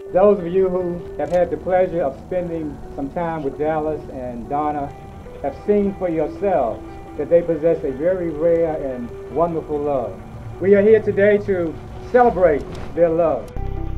Those of you who have had the pleasure of spending some time with Dallas and Donna have seen for yourselves that they possess a very rare and wonderful love. We are here today to celebrate their love.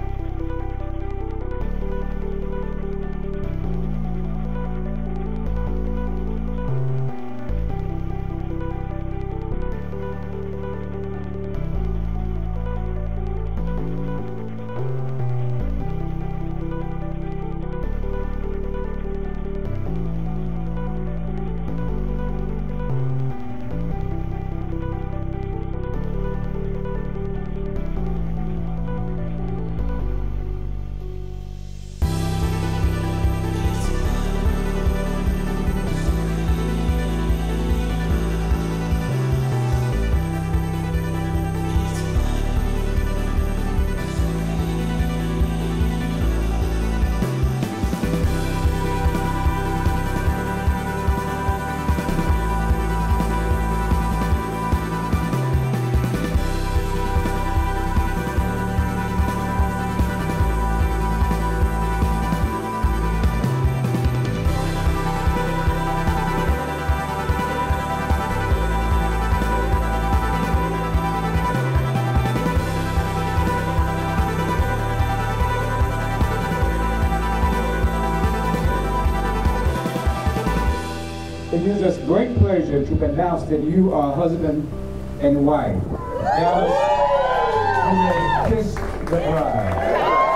It gives us great pleasure to announce that you are husband and wife. Dallas, you may kiss the bride.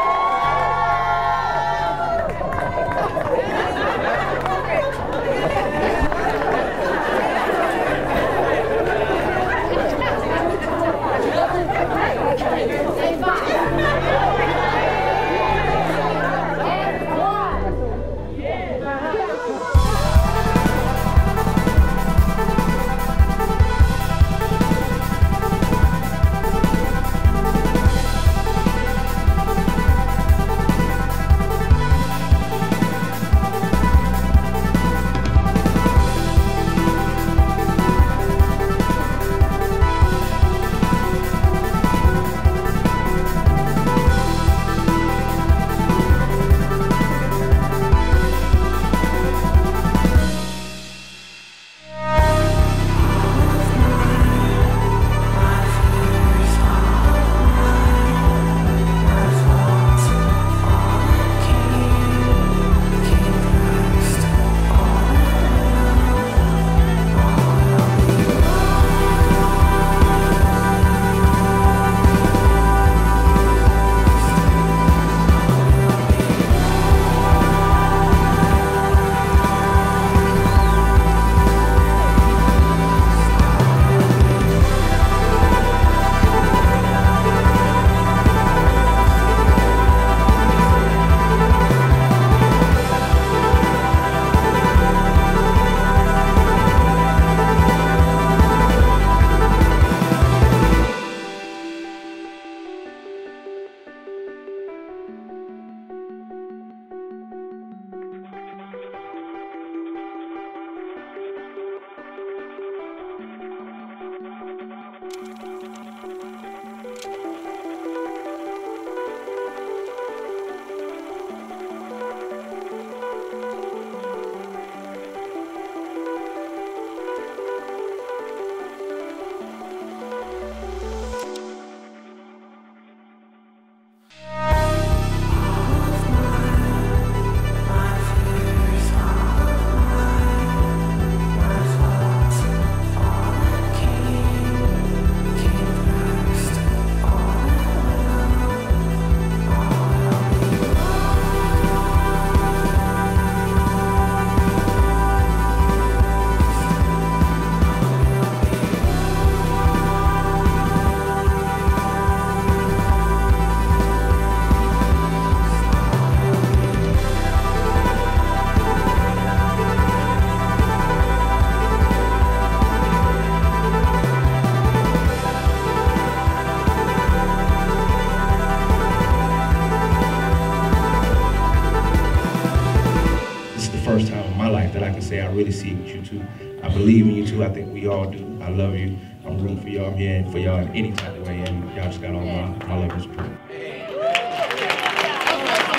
First time in my life that I can say I really see it with you two. I believe in you two. I think we all do. I love you. I'm rooting for y'all. I'm here for y'all in any type of way, and y'all just got all my love and support.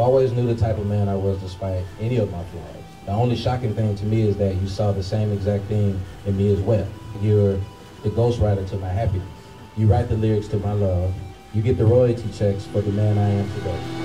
always knew the type of man I was despite any of my flaws. The only shocking thing to me is that you saw the same exact thing in me as well. You're the ghostwriter to my happiness. You write the lyrics to my love. You get the royalty checks for the man I am today.